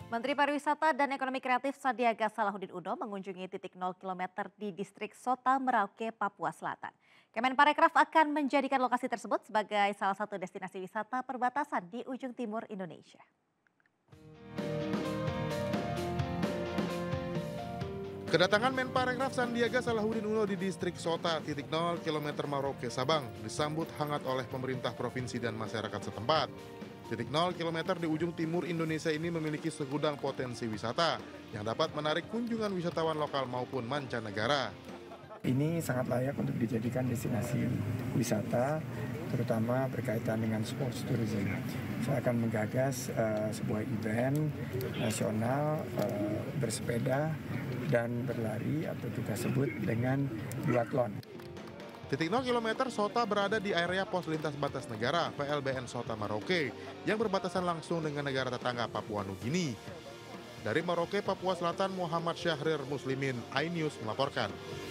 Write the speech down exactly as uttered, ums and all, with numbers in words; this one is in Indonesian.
Menteri Pariwisata dan Ekonomi Kreatif Sandiaga Salahuddin Uno mengunjungi titik nol kilometer di distrik Sota Merauke, Papua Selatan. Kemenparekraf akan menjadikan lokasi tersebut sebagai salah satu destinasi wisata perbatasan di ujung timur Indonesia. Kedatangan Menparekraf Sandiaga Salahuddin Uno di distrik Sota, titik nol kilometer Merauke, Sabang, disambut hangat oleh pemerintah provinsi dan masyarakat setempat. Titik nol kilometer di ujung timur Indonesia ini memiliki segudang potensi wisata yang dapat menarik kunjungan wisatawan lokal maupun mancanegara. Ini sangat layak untuk dijadikan destinasi wisata, terutama berkaitan dengan sports tourism. Saya akan menggagas uh, sebuah event nasional uh, bersepeda dan berlari atau kita sebut dengan duathlon. Titik nol kilometer Sota berada di area pos lintas batas negara P L B N Sota Merauke yang berbatasan langsung dengan negara tetangga Papua Nugini. Dari Merauke, Papua Selatan, Muhammad Syahrir Muslimin, iNews melaporkan.